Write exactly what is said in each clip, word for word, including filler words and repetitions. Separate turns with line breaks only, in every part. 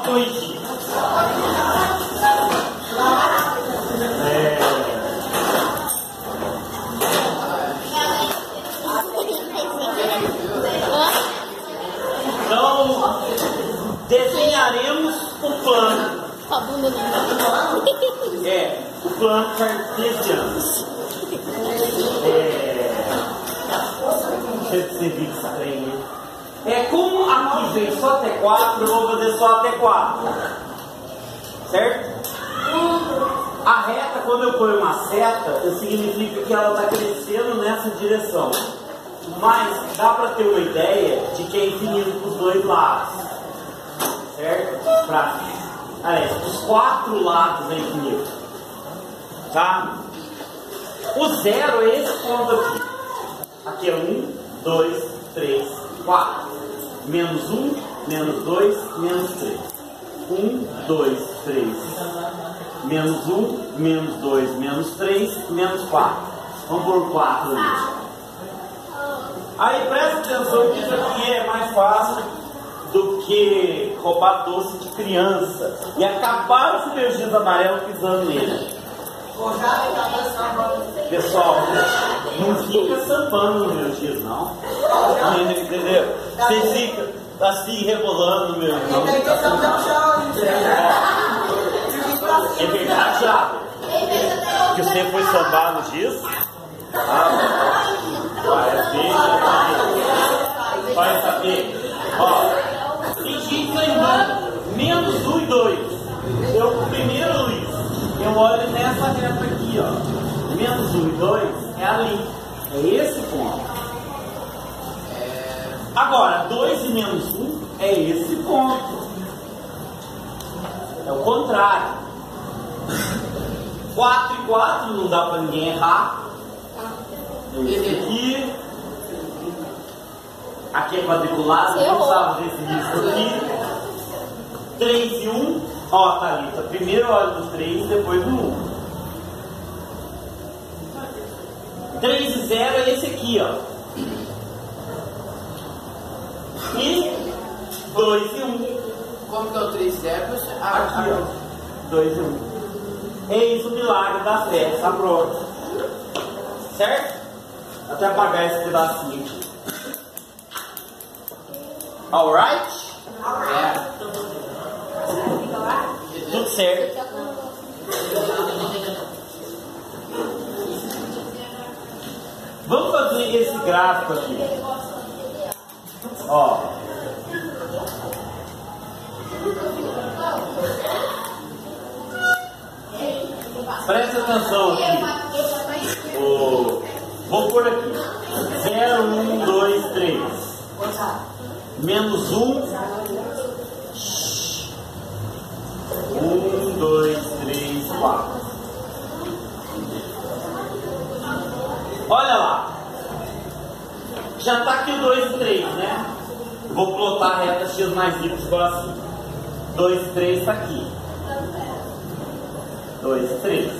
corrigir. É... Então, desenharemos o plano. É, o plano cartesiano. É... Deixa eu você ver esse trem aí. É, como aqui vem só até quatro, eu vou fazer só até quatro. Certo? A reta, quando eu ponho uma seta, significa que ela está crescendo nessa direção. Mas dá para ter uma ideia de que é infinito para os dois lados. Certo? Pra, aliás, os quatro lados é infinito. Tá? O zero é esse ponto aqui. Aqui é um, dois, três, quatro. Menos um, menos dois, menos três. um, dois, três. Menos um, menos dois, menos três, menos quatro. Vamos por quatro ali. Aí presta atenção que isso aqui é mais fácil do que roubar doce de criança e acabar os meus giz amarelos pisando nele. Pessoal, não fica sambando no meu giz, não. Entendeu? Você fica assim rebolando no meu giz. É verdade, Thiago? Que você foi sambar no giz? Ah, vai ver, vai saber. Ó, tem gente lembrando, menos um e dois. Eu, o primeiro, Luiz, eu olho nessa reta aqui, ó. Menos um e dois é ali. É esse ponto. Agora, dois e menos um é esse ponto. É o contrário. quatro e quatro não dá para ninguém errar. Esse aqui. Aqui é quadriculado, não precisava desse risco aqui. três e um, ó, Thalita, primeiro olha no três, depois no um. três e zero é esse aqui, ó. E dois e um.
Como que é o três e zero?
Aqui, ó. dois e um. Eis o milagre da fé, está pronto. Certo? Até apagar esse pedacinho aqui. Alright?
É.
Tudo certo. Vamos fazer esse gráfico aqui. Ó. Presta atenção aqui. Oh. Vou pôr aqui. zero, um, dois, três. Menos um. um, dois, três, quatro. Olha lá. Já está aqui o dois e três, né? Vou plotar a reta x mais y igual assim. dois e três está aqui. dois e três.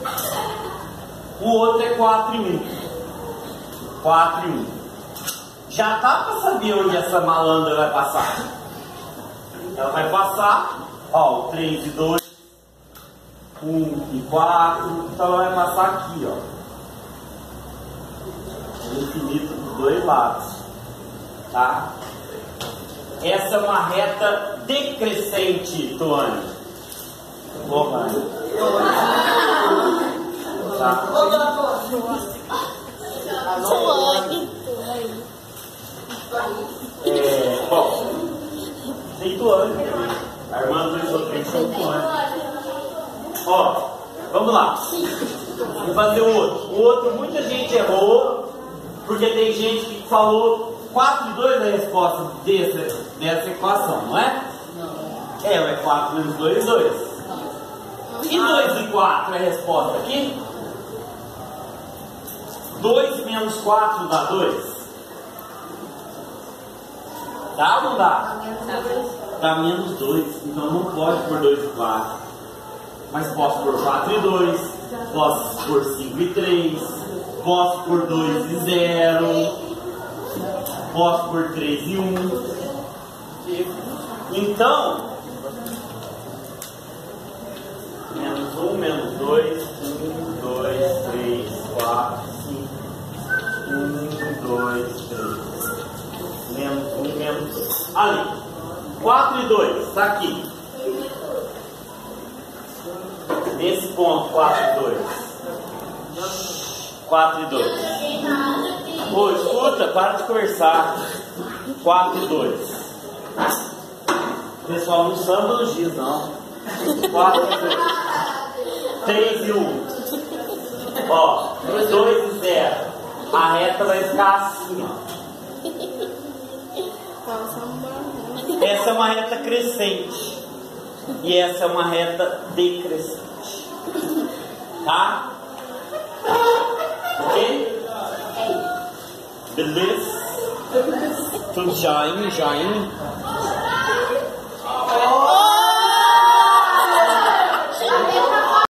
O outro é quatro e um. quatro e um. Já dá para saber onde essa malandra vai passar. Ela vai passar, ó, o três e dois, um e quatro, então ela vai passar aqui, ó. Infinito dos dois lados, tá? Essa é uma reta decrescente, Tuane. Boa, tá? É, bom, tem Tuane. A irmã do Isotrim são Tuane. Ó, vamos lá. Vamos fazer o outro. O outro, muita gente errou, porque tem gente que falou quatro e dois é a resposta dessa, dessa equação, não é? Não. É, é quatro menos dois, dois. E dois e quatro é a resposta aqui? dois menos quatro dá dois? Dá ou não dá? Dá menos dois. Então não pode por dois e quatro. Mas posso por quatro e dois. Posso por cinco e três. Posso por dois e zero. Posso por três e um. Então, dois, um, dois, três, quatro, cinco. Um, dois, três. Menos um, menos dois. Ali. quatro e dois. Está aqui. Nesse ponto, quatro e dois. quatro e dois. Ô, escuta, para de conversar. quatro e dois. Pessoal, não samba no giz, não. quatro e dois. três e um. Ó, dois e zero. A reta vai ficar assim, ó. Essa é uma reta crescente. E essa é uma reta decrescente. Tá? Ok? Beleza? Tudo joinha, joinha?